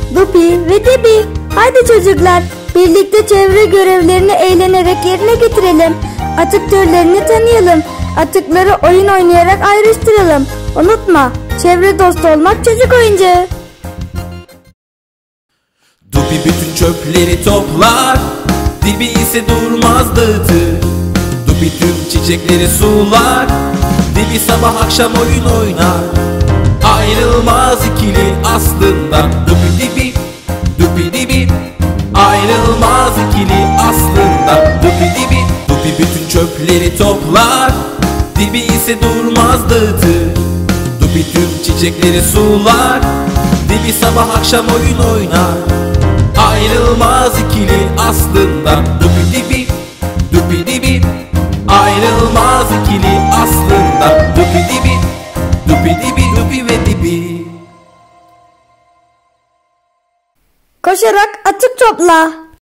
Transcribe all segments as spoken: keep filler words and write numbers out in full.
Dupi ve Dibi. Haydi çocuklar, birlikte çevre görevlerini eğlenerek yerine getirelim. Atık türlerini tanıyalım. Atıkları oyun oynayarak ayrıştıralım. Unutma, çevre dostu olmak çocuk oyuncağı. Dupi bütün çöpleri toplar, Dibi ise durmaz dağıtır. Dupi tüm çiçekleri sular, Dibi sabah akşam oyun oynar. Ayrılmaz ikili aslında Dupi Dibi, Dupi Dibi. Ayrılmaz ikili aslında Dupi Dibi. Dupi bütün çöpleri toplar, Dibi ise durmaz dağıtır. Dupi tüm çiçekleri sular, Dibi sabah akşam oyun oynar. Ayrılmaz ikili aslında Dupi Dibi, Dupi Dibi. Ayrılmaz ikili aslında Dupi Dibi, Dupi Dibi, Dupi ve Dibi. Koşarak atık topla.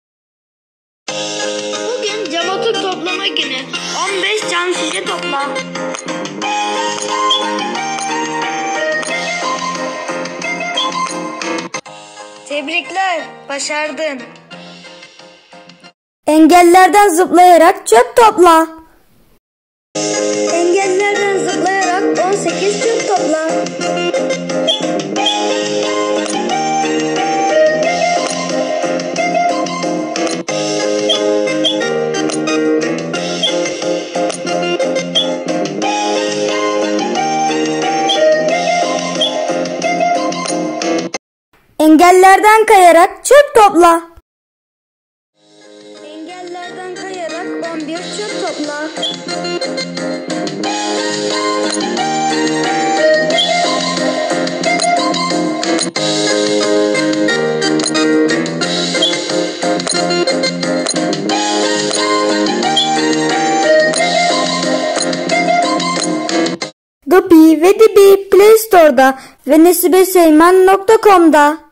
Bugün cam atık toplama günü. on beş cam şişe topla. Tebrikler, başardın. Engellerden zıplayarak çöp topla. Engellerden zıplayarak on sekiz çöp topla. Engellerden kayarak çöp topla. Engellerden kayarak on bir çöp topla. Dupi ve Dibi Play Store'da ve nesibeseymen nokta com'da.